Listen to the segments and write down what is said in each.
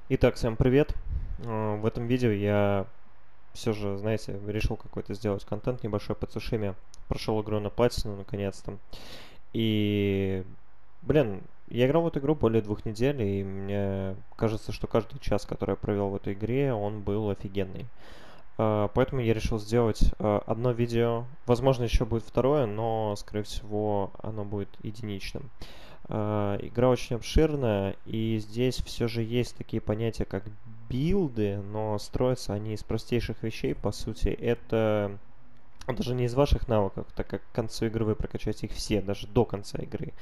Итак, всем привет. В этом видео я все же, знаете, решил какой-то сделать контент небольшой по Цушиме. Прошел игру на платину наконец-то. И, блин, я играл в эту игру более 2 недель, и мне кажется, что каждый час, который я провел в этой игре, он был офигенный. Поэтому я решил сделать одно видео. Возможно, еще будет второе, но, скорее всего, оно будет единичным. Игра очень обширная, и здесь все же есть такие понятия, как билды, но строятся они из простейших вещей, по сути. Это даже не из ваших навыков, так как к концу игры вы прокачаете их все, даже до конца игры.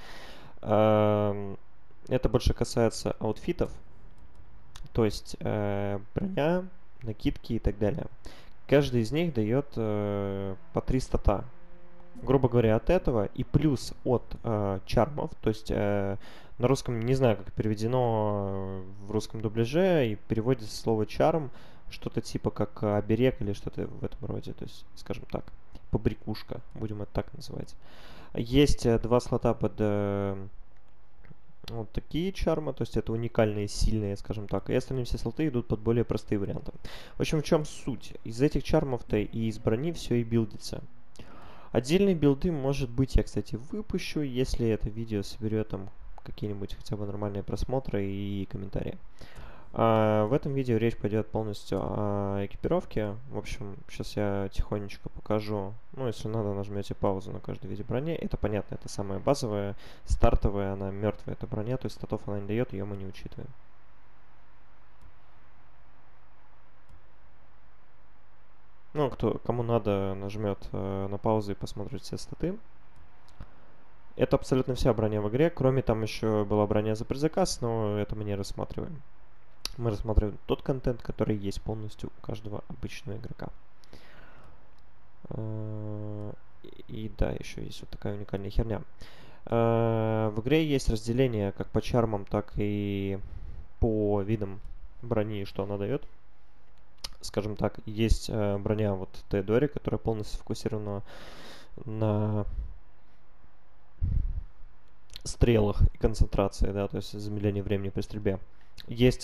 Это больше касается аутфитов, то есть броня, накидки и так далее. Каждый из них дает по 3 стата, грубо говоря, от этого и плюс от чармов, то есть на русском не знаю, как переведено в русском дубляже, и переводится слово чарм что-то типа как оберег или что-то в этом роде, то есть, скажем так, побрякушка, будем это так называть. Есть два слота под вот такие чармы, то есть это уникальные, сильные, скажем так, и остальные все слоты идут под более простые варианты. В общем, в чем суть? Из этих чармов-то и из брони все и билдится. Отдельные билды, может быть, я, кстати, выпущу, если это видео соберет там какие-нибудь хотя бы нормальные просмотры и комментарии. В этом видео речь пойдет полностью о экипировке. В общем, сейчас я тихонечко покажу. Ну, если надо, нажмете паузу на каждой виде броне. Это понятно, это самая базовая, стартовая, она мертвая, эта броня, то есть статов она не дает, ее мы не учитываем. Ну, кому надо, нажмет на паузу и посмотрит все статы. Это абсолютно вся броня в игре, кроме там еще была броня за предзаказ, но это мы не рассматриваем. Мы рассматриваем тот контент, который есть полностью у каждого обычного игрока. И да, еще есть вот такая уникальная херня. В игре есть разделение как по чармам, так и по видам брони, что она дает. Скажем так, есть броня вот Теодори, которая полностью сфокусирована на стрелах и концентрации, да, то есть замедление времени при стрельбе. Есть,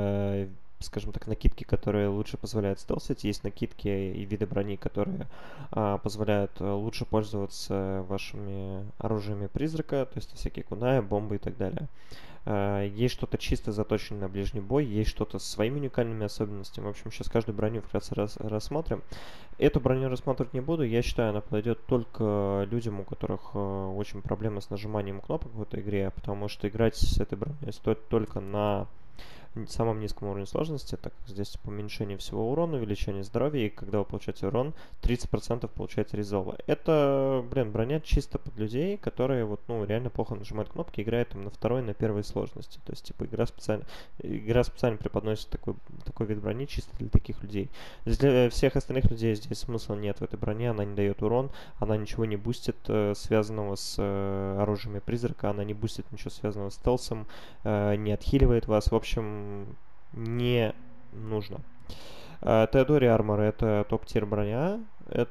скажем так, накидки, которые лучше позволяют стелсить, есть накидки и виды брони, которые позволяют лучше пользоваться вашими оружиями призрака, то есть всякие кунаи, бомбы и так далее. Есть что-то чисто заточенное на ближний бой, есть что-то с своими уникальными особенностями. В общем, сейчас каждую броню вкратце рассмотрим. Эту броню рассматривать не буду. Я считаю, она подойдет только людям, у которых очень проблемы с нажиманием кнопок в этой игре, потому что играть с этой броней стоит только на самом низком уровне сложности, так как здесь по уменьшению всего урона, увеличение здоровья, и когда вы получаете урон, 30% получаете резолва. Это, блин, броня чисто под людей, которые вот, ну, реально плохо нажимают кнопки, играют там на второй, на первой сложности. То есть, типа, игра специально преподносит такой вид брони чисто для таких людей. Для всех остальных людей здесь смысла нет в этой броне, она не дает урон, она ничего не бустит, связанного с оружиями призрака, она не бустит ничего связанного с стелсом, не отхиливает вас. В общем, не нужно. Теодори Армор это топ-тир броня.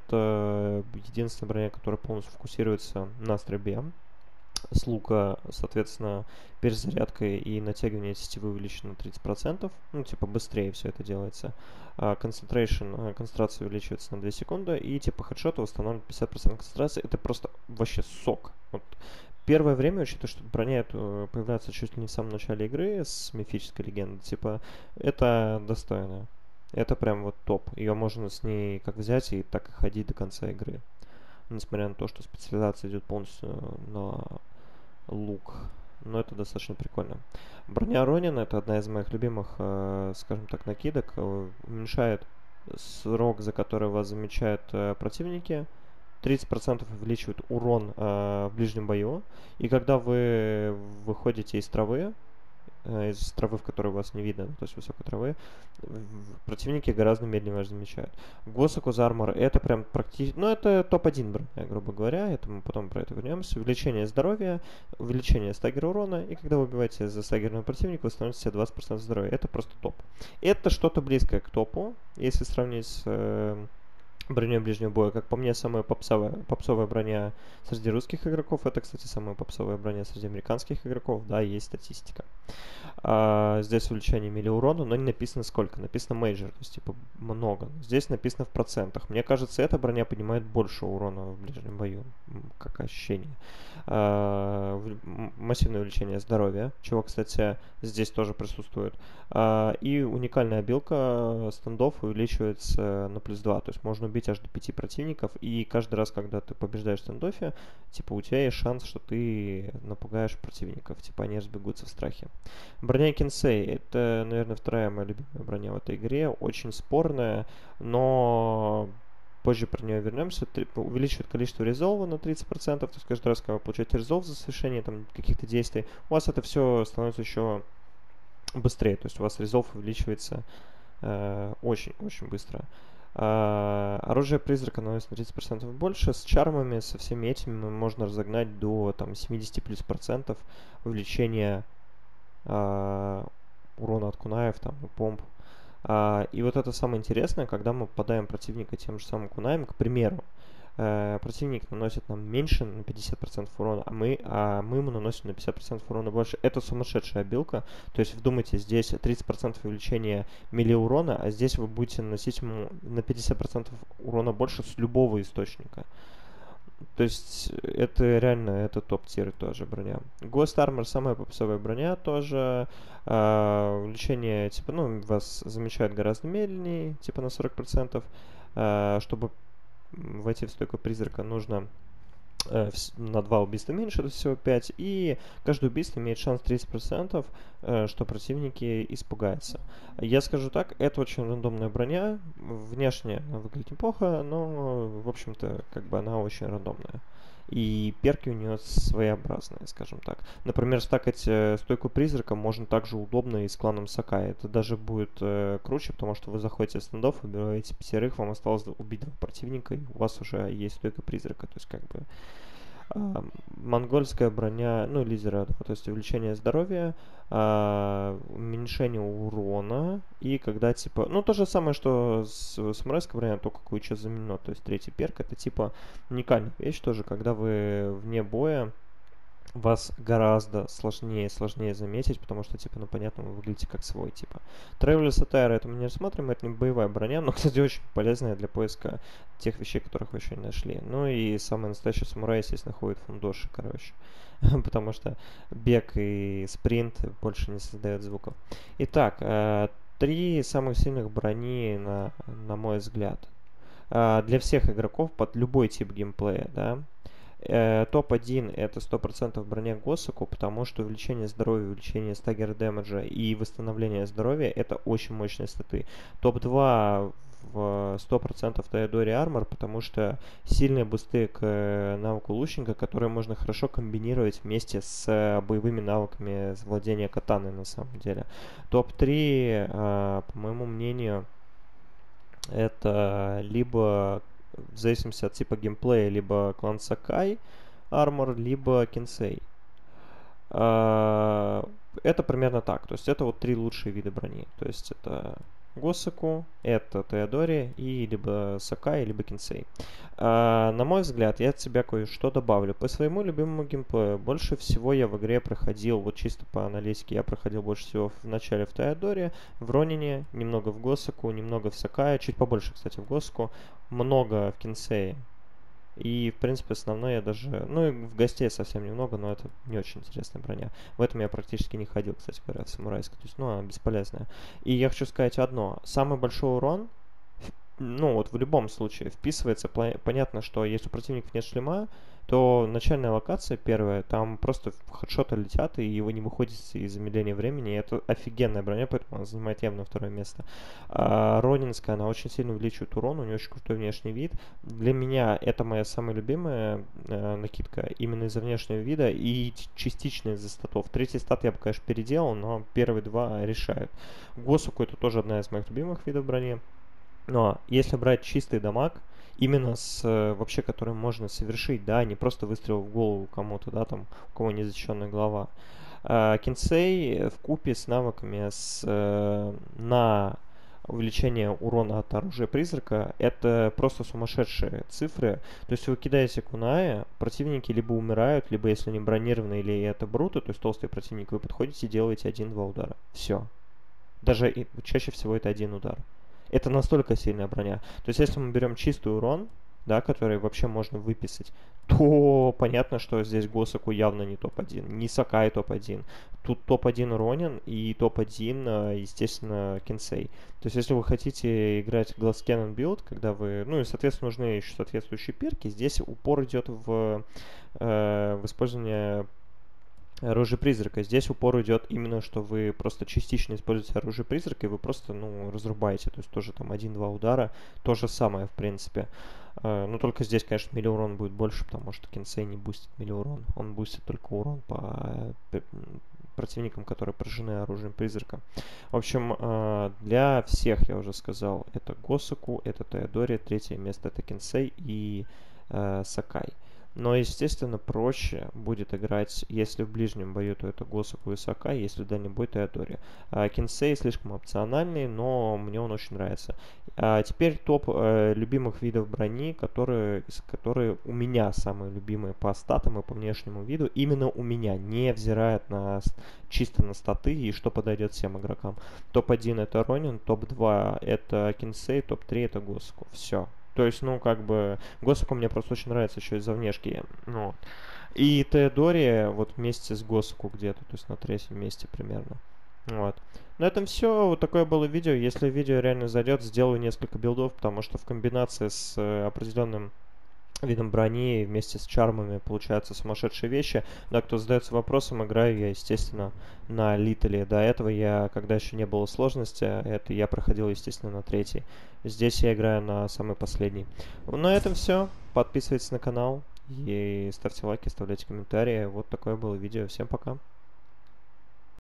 Это единственная броня, которая полностью фокусируется на стрельбе. С лука, соответственно, перезарядка и натягивание тетивы увеличено на 30%. Ну, типа, быстрее все это делается. Концентрация увеличивается на 2 секунды. И, типа, хедшота восстанавливает 50% концентрации. Это просто вообще сок. Вот. Первое время, учитывая, что броня появляется чуть ли не в самом начале игры с мифической легендой, типа, это достойно. Это прям вот топ. Ее можно с ней как взять и так и ходить до конца игры. Несмотря на то, что специализация идет полностью на лук. Но это достаточно прикольно. Броня Ронина это одна из моих любимых, скажем так, накидок. Уменьшает срок, за который вас замечают противники. 30% увеличивает урон в ближнем бою. И когда вы выходите из травы, в которой вас не видно, то есть высокой травы, противники гораздо медленнее вас замечают. Госакуз Армор это прям практически, ну это топ-1 броня, грубо говоря, это мы потом про это вернемся. Увеличение здоровья, увеличение стаггера урона, и когда вы убиваете за стаггерного противника, вы становитесь себе 20% здоровья. Это просто топ. Это что-то близкое к топу, если сравнить с броней ближнего боя. Как по мне, самая попсовая броня среди русских игроков. Это, кстати, самая попсовая броня среди американских игроков. Да, есть статистика. Здесь увеличение мили урона, но не написано сколько. Написано major, то есть типа много. Здесь написано в процентах. Мне кажется, эта броня поднимает больше урона в ближнем бою, как ощущение. Массивное увеличение здоровья, чего, кстати, здесь тоже присутствует. И уникальная обилка стендов увеличивается на +2. То есть можно убить аж до 5 противников. И каждый раз, когда ты побеждаешь в стендофе, типа у тебя есть шанс, что ты напугаешь противников. Типа они разбегутся в страхе. Броня Кинсей. Это, наверное, вторая моя любимая броня в этой игре. Очень спорная, но позже про нее вернемся. Увеличивает количество резолва на 30%. То есть каждый раз, когда вы получаете резолв за совершение там каких-то действий, у вас это все становится еще быстрее. То есть у вас резолв увеличивается очень-очень быстро. Оружие призрака наносит на 30% больше. С чармами, со всеми этими можно разогнать до там 70+% увеличения урона от кунаев там, и помп. И вот это самое интересное, когда мы попадаем противника тем же самым кунаем, к примеру, противник наносит нам меньше на 50% урона, а мы ему наносим на 50% урона больше. Это сумасшедшая обилка. То есть, вдумайте, здесь 30% увеличения мили урона, а здесь вы будете наносить ему на 50% урона больше с любого источника. То есть, это реально, это топ-тир тоже броня. Ghost Armor самая попсовая броня тоже. Увеличение, типа, вас замечают гораздо медленнее, типа на 40%. Чтобы войти в стойку призрака, нужно на 2 убийства меньше, то есть всего 5, и каждое убийство имеет шанс 30%, что противники испугаются. Я скажу так, это очень рандомная броня, внешне она выглядит неплохо, но, в общем-то, как бы она очень рандомная. И перки у нее своеобразные, скажем так. Например, стакать стойку призрака можно также удобно и с кланом Сакай. Это даже будет круче, потому что вы заходите в стендов, выбираете 5, вам осталось убить 2 противника, и у вас уже есть стойка призрака. То есть как бы монгольская броня, лидера, да, то есть увеличение здоровья, уменьшение урона, и когда типа, то же самое, что с самурайской броня, только кое-что заменено, то есть третий перк, это типа уникальная вещь тоже, когда вы вне боя, вас гораздо сложнее заметить, потому что, типа, понятно, вы выглядите как свой, типа. Traveler's Attire, это мы не рассматриваем, это не боевая броня, но, кстати, очень полезная для поиска тех вещей, которых вы еще не нашли. Ну и самый настоящий самурай, естественно, ходит в фундоши, короче. Потому что бег и спринт больше не создают звуков. Итак, 3 самых сильных брони, на мой взгляд. Для всех игроков под любой тип геймплея, да. Топ-1 это 100% броня Госаку, потому что увеличение здоровья, увеличение стаггер дэмэджа и восстановление здоровья это очень мощные статы. Топ-2 в 100% Теодори Армор, потому что сильные бусты к навыку лучника, которые можно хорошо комбинировать вместе с боевыми навыками владения катаной на самом деле. Топ-3, по моему мнению, это либо в зависимости от типа геймплея, либо клан Сакай Армор, либо Кинсей. Это примерно так. То есть это вот 3 лучшие вида брони. То есть это Госаку, это Теодори и либо Сакай, либо Кинсей. На мой взгляд, я от себя кое-что добавлю. По своему любимому геймплею, больше всего я в игре проходил, вот чисто по аналитике, я проходил больше всего в начале в Теодоре, в Ронине, немного в Госаку, немного в Сакае, чуть побольше, кстати, в Госаку, много в Кинсее. И, в принципе, основной я даже... и в гостей совсем немного, но это не очень интересная броня. В этом я практически не ходил, кстати говоря, в самурайской. То есть, она бесполезная. И я хочу сказать одно. Самый большой урон, вот в любом случае, вписывается... Понятно, что если у противников нет шлема, то начальная локация первая, там просто хедшоты летят, и его не выходит из замедления времени. И это офигенная броня, поэтому она занимает явно второе место. Ронинская, она очень сильно увеличивает урон, у нее очень крутой внешний вид. Для меня это моя самая любимая накидка именно из-за внешнего вида и частично из-за статов. Третий стат я бы, конечно, переделал, но первые 2 решают. Госуку это тоже одна из моих любимых видов брони. Но если брать чистый дамаг, именно с вообще, которым можно совершить, да, не просто выстрел в голову кому-то, да, там, у кого незащищенная голова. Кинсей в купе с навыками на увеличение урона от оружия призрака, это просто сумасшедшие цифры. То есть вы кидаете куная, противники либо умирают, либо если они бронированные или это бруты, то есть толстый противник, вы подходите и делаете 1-2 удара. Все. Даже чаще всего это 1 удар. Это настолько сильная броня. То есть если мы берем чистый урон, да, который вообще можно выписать, то понятно, что здесь Госаку явно не топ-1, не Сакай топ-1. Тут топ-1 Ронин и топ-1, естественно, Кенсей. То есть если вы хотите играть Glass Cannon билд, когда вы, ну и, соответственно, нужны еще соответствующие перки, здесь упор идет в использование оружие призрака. Здесь упор идет именно, что вы просто частично используете оружие призрака, и вы просто, ну, разрубаете. То есть тоже там 1-2 удара. То же самое, в принципе. Но только здесь, конечно, милли-урон будет больше, потому что Кенсей не бустит милли-урон. Он бустит только урон по противникам, которые поражены оружием призрака. В общем, для всех, я уже сказал, это Госаку, это Теодори, третье место это Кенсей и Сакай. Но, естественно, проще будет играть, если в ближнем бою, то это Госаку и Сакай, если в дальнем бой, то Теодори. Кенсей слишком опциональный, но мне он очень нравится. Теперь топ любимых видов брони, которые у меня самые любимые по статам и по внешнему виду. Именно у меня, не взирает чисто на статы и что подойдет всем игрокам. Топ-1 это Ронин, топ-2 это Кенсей, топ-3 это Госаку. Все. То есть, ну, как бы, Госаку мне просто очень нравится еще из-за внешки. Ну, и Теодори вот вместе с Госаку где-то, то есть на третьем месте примерно. Вот. На этом все. Вот такое было видео. Если видео реально зайдет, сделаю несколько билдов, потому что в комбинации с определенным видом брони вместе с чармами получаются сумасшедшие вещи. Да, кто задается вопросом, играю я, естественно, на Литале. До этого я, когда еще не было сложности, это я проходил, естественно, на третий. Здесь я играю на самый последний. На этом все. Подписывайтесь на канал и ставьте лайки, оставляйте комментарии. Вот такое было видео. Всем пока.